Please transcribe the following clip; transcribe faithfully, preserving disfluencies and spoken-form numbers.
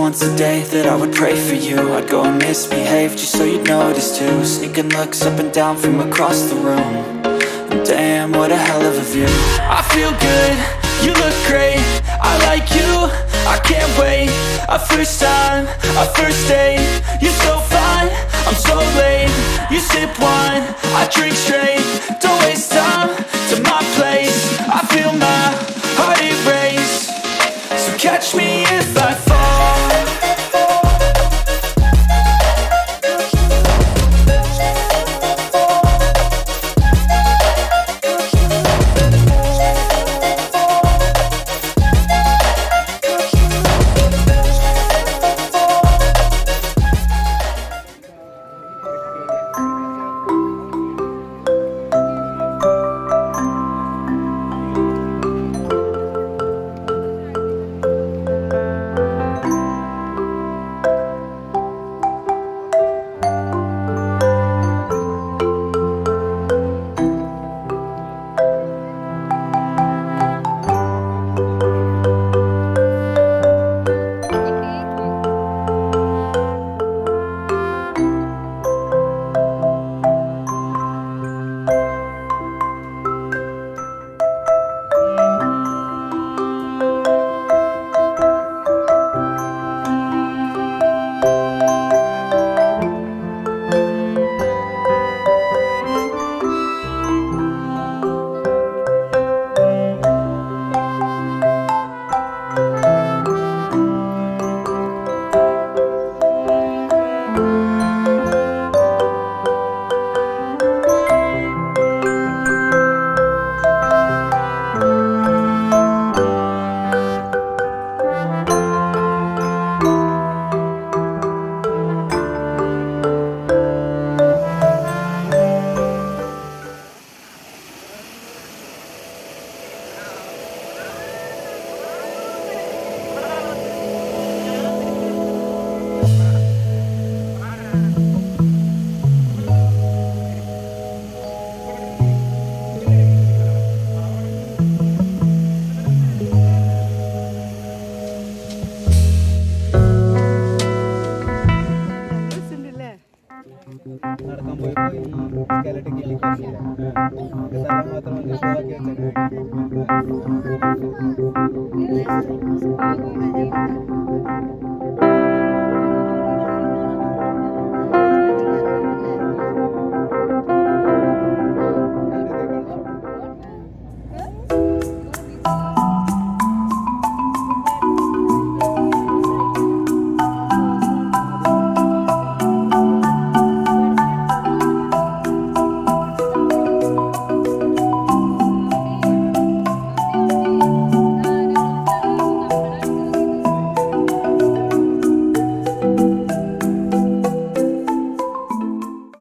once a day that I would pray for you. I'd go and misbehave just so you'd notice too. Sneaking looks up and down from across the room. And damn, what a hell of a view. I feel good, you look great, I like you, I can't wait. A first time, a first date, you're so fine, I'm so late. You sip wine, I drink straight. Don't waste time to my place. I feel my heart erase. So catch me if I fall. നടക്കാൻ പോയപ്പോൾ ഈ സ്കെലറ്റ് കില്ലി കണ്ടില്ല. സ്ഥലം മാത്രം ഒന്ന് show ആക്കി വെച്ചേക്കാം.